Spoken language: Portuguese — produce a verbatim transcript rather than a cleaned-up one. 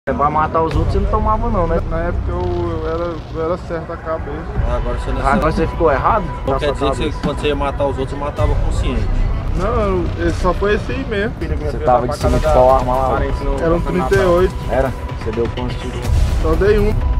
Pra matar os outros você não tomava não, né? Na época eu, eu, era, eu era certo a cabeça. Agora você não Agora você ficou errado? Não quer dizer que você, quando você ia matar os outros, você matava consciente. Não, eu, só foi esse aí mesmo. Você tava de cima de qual arma lá? Era um trinta e oito. Era? Você deu quantos tiros? Só dei um.